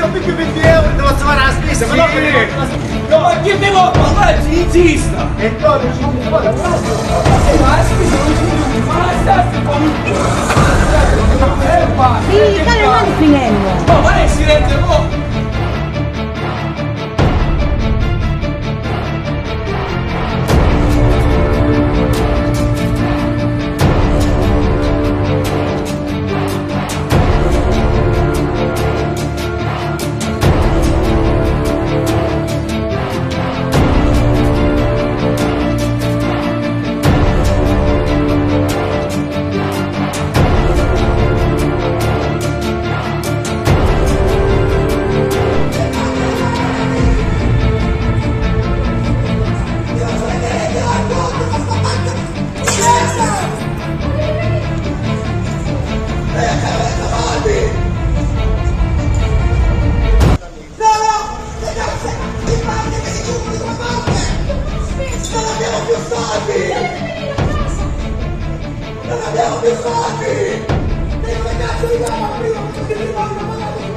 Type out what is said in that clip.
io più 20 euro devo fare la spesa, ma no, ma che devo parlare? Insista! E poi non ci può Ma la spesa non ci più, ma la stessa Sì, dai, non finendo! ma è silenzio, no! Non abbiamo più soldi! Che come cazzo li diamo prima? Perché mi vogliono pagare